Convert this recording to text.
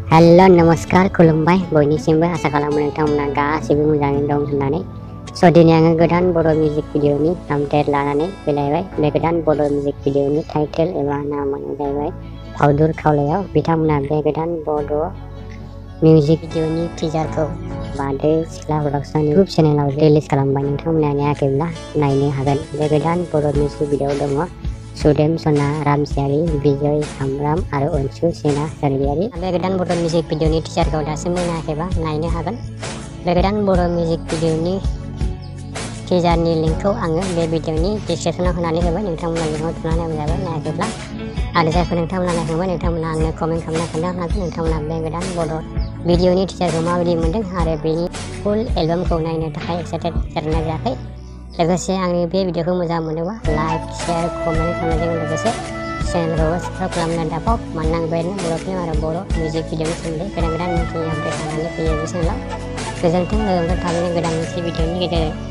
Hello नमस्कार खुलुमबाय बयनिसिमबो आसा खालामो नोंथांमोना गासिबो मोजाङै दं होननानै दिनै आङो गोदान बर' मिउजिक भिडिअनि आपडेट लानानै फैलायबाय। बे गोदान बर' मिउजिक भिडिअनि टाइटेल एबा नामानो जाहैबाय फावदुर खावलायाव। बिथांमोना बे गोदान बर' मिउजिक भिडिअनि टिजारखौ बारदै सिख्ला प्रडाक्शन इउटुब चेनेलाव रिलिज खालामबाय। नोंथांमोना नायाखैब्ला नायनो हागोन। बे गोदान बर' मिउजिक भिडिअआव दङ सुदेम सना रामसियारि, बिजय सामब्राम आरो अनसु सेना सोरगियारि। बे गोदान बर' मिउजिक भिडिअनि टिजारखौ दासिमबो नायाखैबा नायनो हागोन। बे गोदान बर' मिउजिक भिडिअनि टिजारनि लिंकखौ आङो बे भिडिअनि डिसक्रिपसनाव होनानै होबाय। नोंथांमोना लिंकआव थुनानै नायजाबाय नायाखैब्ला। आरो जायखौ नोंथांमोना नायखांबाय नोंथांमोना आंनो कमेन्ट खालामना खोन्थानो हागोन नोंथांमोना बे गोदान बर' भिडिअनि टिजारखौ माबायदि मोनदों आरो बेनि फुल एलबामखौ नायनो थाखाय एक्साइटेड जादोंना जायाखै। लोगोसे आंनि बे भिडिअखौ मोजां मोनोबा लाइक शेयार कमेन्ट खालामनायजों लोगोसे चेनेलखौ साबस्क्राइब खालामनो दाबाव। मानोना आं बेबायदिनो बर' फिल्म आरो बर' मिउजिक भिडिअनि सोमोन्दै गोदान मिथियै आपडेट लानानै फैयो बे चेनेलाव। गोजोन्थों लोगो थाबैनो गोदान मोनसे भिडिअनि गेजेरजों।